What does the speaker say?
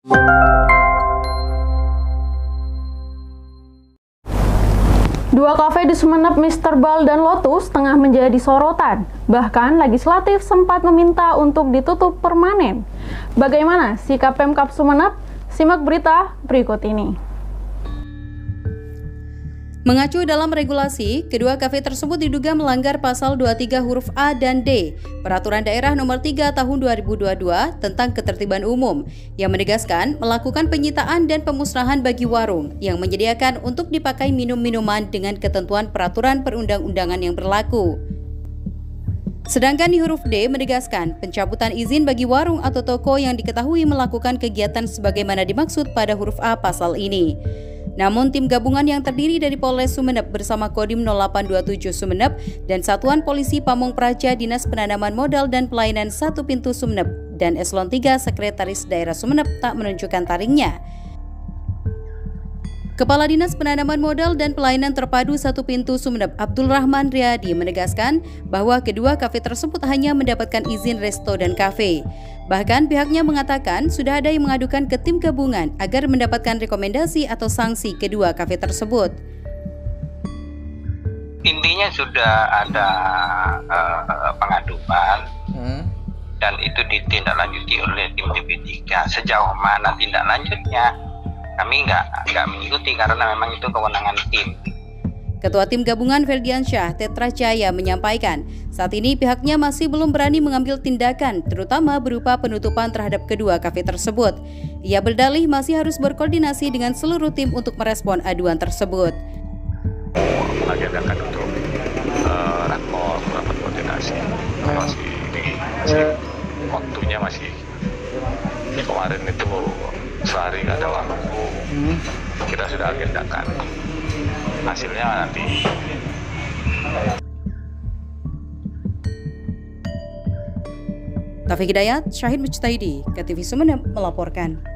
Dua kafe di Sumeneb, Mr. Ball dan Lotus, tengah menjadi sorotan. Bahkan legislatif sempat meminta untuk ditutup permanen. Bagaimana sikap Pemkab Sumeneb? Simak berita berikut ini. Mengacu dalam regulasi, kedua kafe tersebut diduga melanggar pasal 23 huruf A dan D Peraturan Daerah Nomor 3 Tahun 2022 tentang Ketertiban Umum yang menegaskan melakukan penyitaan dan pemusnahan bagi warung yang menyediakan untuk dipakai minum-minuman dengan ketentuan peraturan perundang-undangan yang berlaku. Sedangkan di huruf D menegaskan pencabutan izin bagi warung atau toko yang diketahui melakukan kegiatan sebagaimana dimaksud pada huruf A pasal ini. Namun tim gabungan yang terdiri dari Polres Sumeneb bersama Kodim 0827 Sumeneb dan Satuan Polisi Pamong Praja Dinas Penanaman Modal dan Pelayanan 1 Pintu Sumeneb dan Eselon 3 Sekretaris Daerah Sumeneb tak menunjukkan taringnya. Kepala Dinas Penanaman Modal dan Pelayanan Terpadu 1 Pintu Sumeneb Abdul Rahman Riyadi menegaskan bahwa kedua kafe tersebut hanya mendapatkan izin resto dan kafe. Bahkan pihaknya mengatakan sudah ada yang mengadukan ke tim gabungan agar mendapatkan rekomendasi atau sanksi kedua kafe tersebut. Intinya sudah ada pengaduan dan itu ditindaklanjuti oleh tim DP3. Sejauh mana tindak lanjutnya kami nggak mengikuti karena memang itu kewenangan tim. Ketua Tim Gabungan Ferdiansyah Tetra Jaya menyampaikan, saat ini pihaknya masih belum berani mengambil tindakan, terutama berupa penutupan terhadap kedua kafe tersebut. Ia berdalih masih harus berkoordinasi dengan seluruh tim untuk merespon aduan tersebut. Mengagendakan untuk rapat koordinasi, masih waktunya masih kemarin itu sehari nggak ada waktu, kita sudah agendakan. Hasilnya nanti. Taufik Hidayat, Syahid Mujtahidi, KTV Sumeneb melaporkan.